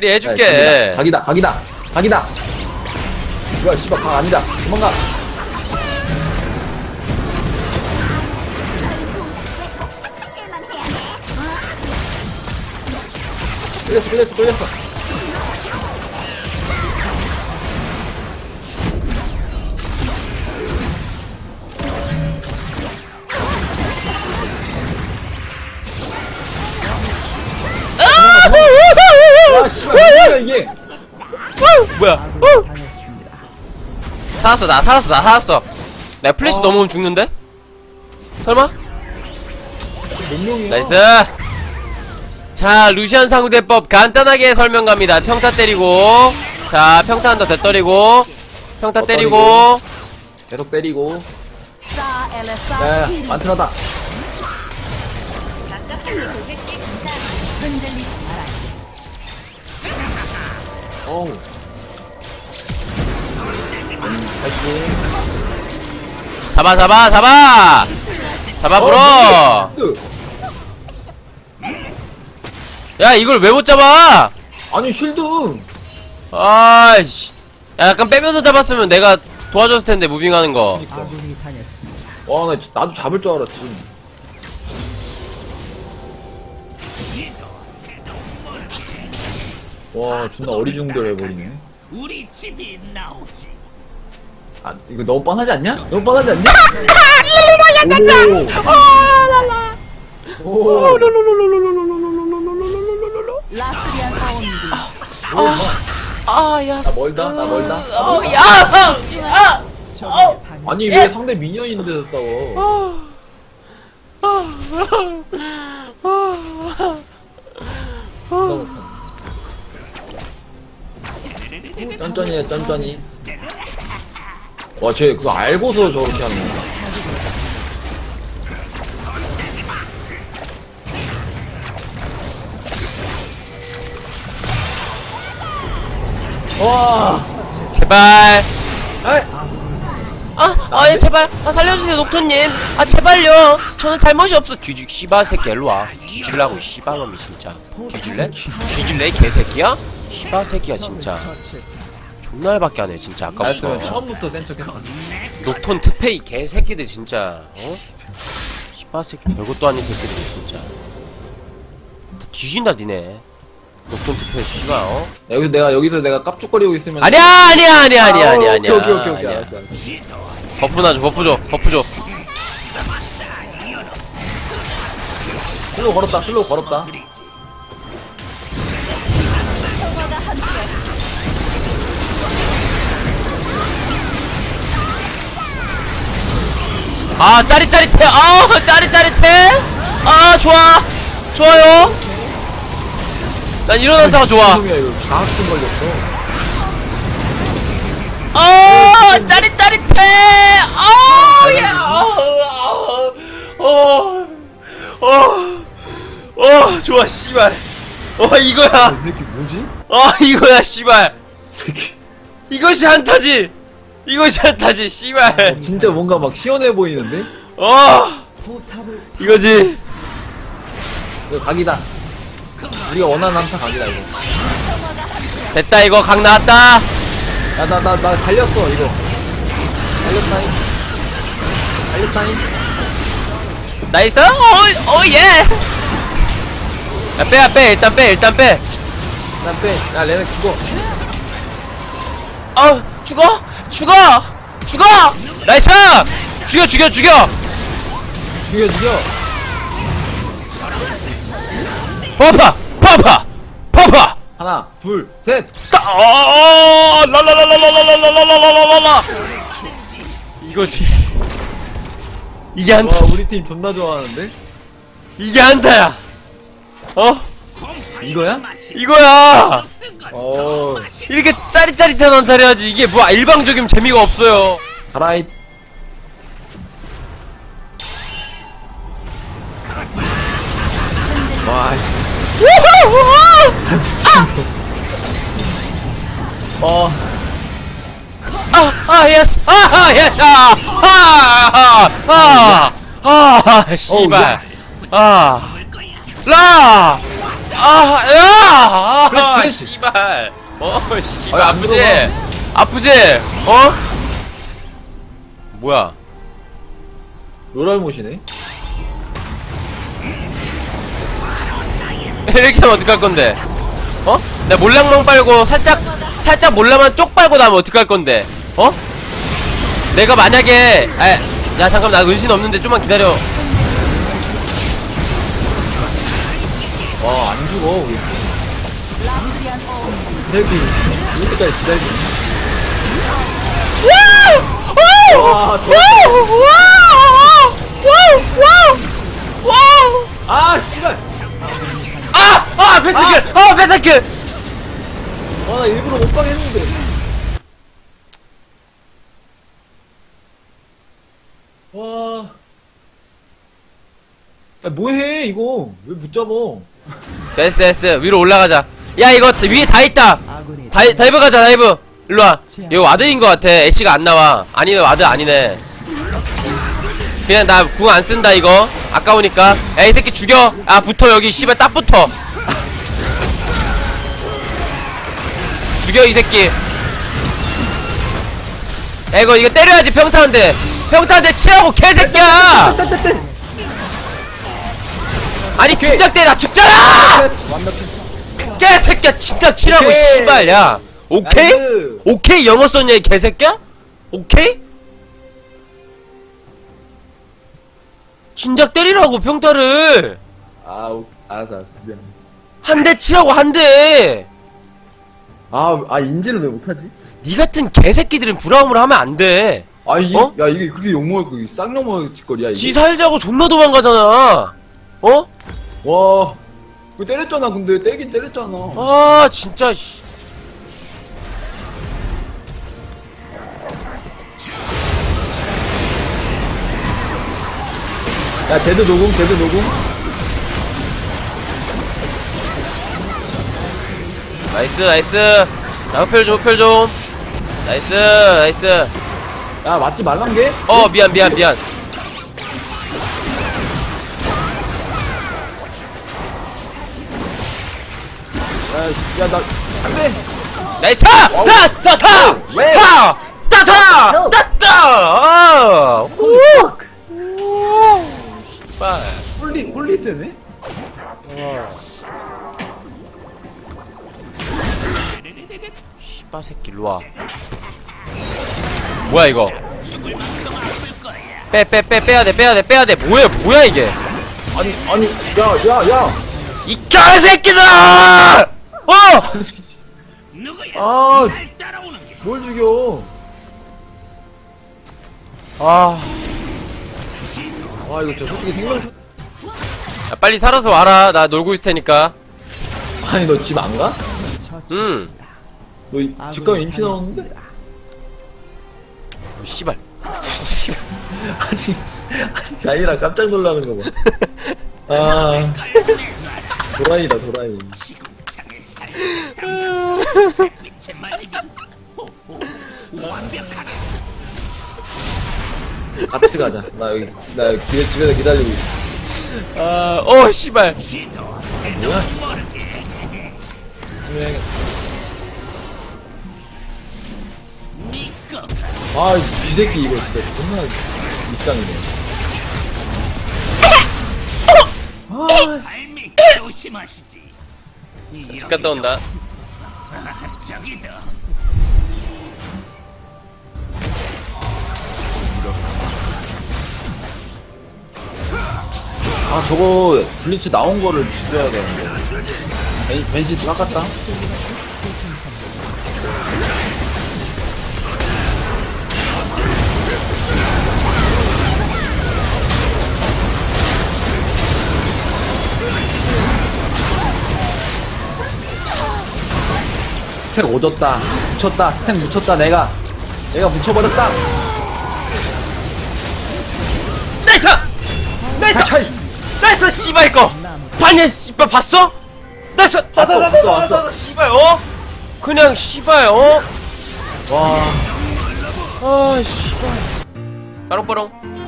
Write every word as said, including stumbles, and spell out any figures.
캐리 해줄게. 야, 각이다, 각이다, 각이다. 뭐야, 씨발, 각 아니다. 도망가. 끌렸어, 끌렸어, 끌렸어. 와, 씨발, 뭐야, 이게. 뭐야? 살았어, 나 살았어, 나 살았어. 내가 플래시 어. 넘으면 죽는데? 설마? 몇 명이야? 나이스. 자, 루시안 상대법 간단하게 설명 갑니다. 평타 때리고, 자, 평타 한 더 되때리고, 평타 더 때리고, 계속 때리고. 야, 야, 만트라다. 어우. 할게. 잡아, 잡아, 잡아! 잡아, 불어! 야, 이걸 왜 못 잡아! 아니, 쉴드! 아이씨. 야, 약간 빼면서 잡았으면 내가 도와줬을 텐데, 무빙하는 거. 와, 나, 진짜 나도 잡을 줄 알았지. 와, 존나 어리중절 해버리네. 우리 집이 나오지. 아, 이거 너무 뻔하지 않냐? 너무 뻔하지 않냐? 오! 오! 라스리안 사원들이 아, 야, 나 멀다, 나 멀다. 어, 야! 야! 어! 아니, 왜 상대 미녀인데서 싸워? 쩐쩐히 해, 쩐쩐히. 와, 쟤 그거 알고서 저렇게 하는 건가? 와! 제발! 아이! 아, 아, 예, 제발! 아, 살려주세요, 녹토님! 아, 제발요! 저는 잘못이 없어! 뒤질, 씨발 새끼, 일로와. 뒤질라고, 씨발놈이, 진짜. 뒤질래? 뒤질래, 이 개새끼야? 씨발 새끼야, 진짜. 존나 열받게 하네, 진짜, 아까부터. 나였으면 처음부터 센 척했다. 녹톤 특패, 이 개새끼들, 진짜. 어? 씨발 새끼, 별것도 아닌 새끼들, 진짜. 다 뒤진다, 니네. 녹톤 특패, 씨발, 어? 여기서 내가, 여기서 내가 깝죽거리고 있으면. 아니야, 아니야, 아니야, 아니야, 아, 아니야, 오케이, 아니야. 오케이, 오케이, 오케이. 아니야. 알았어, 알았어. 버프 놔줘, 버프 줘, 버프 줘. 슬로우 걸었다, 슬로우 걸었다. 아, 짜릿짜릿해. 아, 짜릿짜릿해. 아, 좋아. 좋아요. 난 이런 한타가 좋아. 이놈이야, 이거 자학증 걸렸어. 아, 짜릿짜릿해. 아, 야. 어, 어, 어, 어, 좋아, 씨발. 어, 이거야. 이 새끼 뭐지? 아, 이거야, 씨발. 이 새끼. 이것이 한타지. 이것이 한타지, 씨발. 진짜 뭔가 막 시원해 보이는데? 어, 이거지. 이거 각이다. 우리가 원하는 한타 각이다, 이거. 됐다, 이거 각 나왔다. 야, 나, 나, 나 달렸어, 이거. 달렸다잉. 달렸다잉. 나이스. 어, 어, 예. 야, 빼, 야, 빼. 일단 빼, 일단 빼. 난 빼. 야, 레넥 죽어. 어, 죽어? 죽어! 죽어! 나이스! 죽여, 죽여, 죽여! 죽여, 죽여. 버파! 버파! 버파! 하나, 둘, 셋. 따! 어, 라라라라라라라라라라라라라! 이거지. 이게 와, 한타. 우리 팀 존나 좋아하는데? 이게 한타야. 어? 이거야? 이거야! 어, 이렇게 짜릿짜릿한 한타를 해야지. 이게 뭐 일방적이면 재미가 없어요. 가라잇. 와, 씨. 어, 아, 아, 예스! 아, 아, 예스! 아, 아, 아, 아, 아, 씨발. 아, 라! 아, 야! 그렇지, 아, 그렇지. 씨발. 어, 씨발. 아니, 안 아프지? 들어가. 아프지? 어? 뭐야? 로랄못이네. 이렇게 하면 어떡할 건데? 어? 나 몰랑망 빨고 살짝, 살짝 몰라만 쪽 빨고 나면 어떡할 건데? 어? 내가 만약에, 아, 야, 잠깐, 나 은신 없는데 좀만 기다려. 와, 안 죽어, 우리 팀. 라스리안 어음님. 기다리기. 이렇게까지 기다리기. 와! 아, 씨발! 아! 아! 펜타킬! 아! 펜타킬! 와, 나 일부러 못방 했는데. 와. 야, 뭐해, 이거. 왜 못 잡어? 됐어, 됐어. 위로 올라가자. 야, 이거 위에 다 있다. 다이, 다이브 가자, 다이브. 일로와. 이거 와드인 것 같아. 애쉬가 안 나와. 아니네, 와드 아니네. 그냥 나 궁 안 쓴다, 이거. 아까우니까. 야, 이 새끼 죽여. 아, 붙어, 여기. 씨발, 딱 붙어. 죽여, 이 새끼. 야, 이거, 이거 때려야지, 평타한테. 평타한테 치라고, 개새끼야! 아니, 진작 때 나 죽잖아! 완벽했어. 개새끼야, 진짜 치라고, 오케이. 씨발, 야. 오케이? 나이스. 오케이? 영어 썼냐, 이 개새끼야? 오케이? 진작 때리라고, 평타를! 아, 오, 알았어, 알았어. 미안. 한 대 치라고, 한 대! 아, 아, 인지를 왜 못하지? 니 같은 개새끼들은 브라움을 하면 안 돼. 아, 이게, 어? 야, 이게 그렇게 욕먹을 거, 쌍욕먹을 짓거리야, 이게. 지 살자고 존나 도망가잖아. 어? 와. 그 때렸잖아, 근데. 때긴 때렸잖아. 아, 진짜, 씨. 야, 제드 녹음, 제드 녹음. 나이스, 나이스. 나 흡혈 좀, 흡혈 좀. 나이스, 나이스. 야, 맞지 말란 게? 어, 미안, 미안, 미안. 야, 야, 나, 안 돼! 나이스! 나스! 사! 왜? 하! 따사! 따따! 아! 오! 씨발. 홀리, 홀리 세네? 씨발 새끼 일로와. 뭐야 이거? 빼 빼 빼 빼야돼 빼야돼 빼야돼. 뭐야 뭐야 이게? 아니, 아니, 야, 야, 야! 이 개새끼들아! 어! 누구야? 아, 날 따라오는 게 뭘 죽여? 아, 아, 이거 저 솔직히 생명, 주- 야, 빨리 살아서 와라. 나 놀고 있을 테니까. 아니, 너 집 안 가? 응. 너 집 가면 인피 나오는데? 어, 씨발. 아니, 아니, 자이라 깜짝 놀라는 거 봐. 아, 도라이다, 도라이. 지구창에 살고 햇빛에 말리면 오, 오, 완벽하게 같이 가자. 나 여기, 나 여기 길, 집에서 기다리고 있어. 아, 어, 씨발. 쥐도 뭐야? 모르게 니꺼 아, 이 새끼 이거 진짜 존나 일상이네. 발밑 조심하시지. 집 갔다 온다. 저기다. 아, 저거 블리츠 나온 거를 죽여야 되는데. 벤, 벤시 깎았다? 스택 오졌다. 묻혔다. 스택 묻혔다. 내가. 내가 묻혀버렸다. 나이스! 나이스! 차이! 나이스! 씨발 이거! 봤냐 씨발 봤어? 나이스! 왔어, 왔어, 왔어. 나나나나나 씨발 어? 그냥 씨발 어? 와. 아 씨발 빠롱빠롱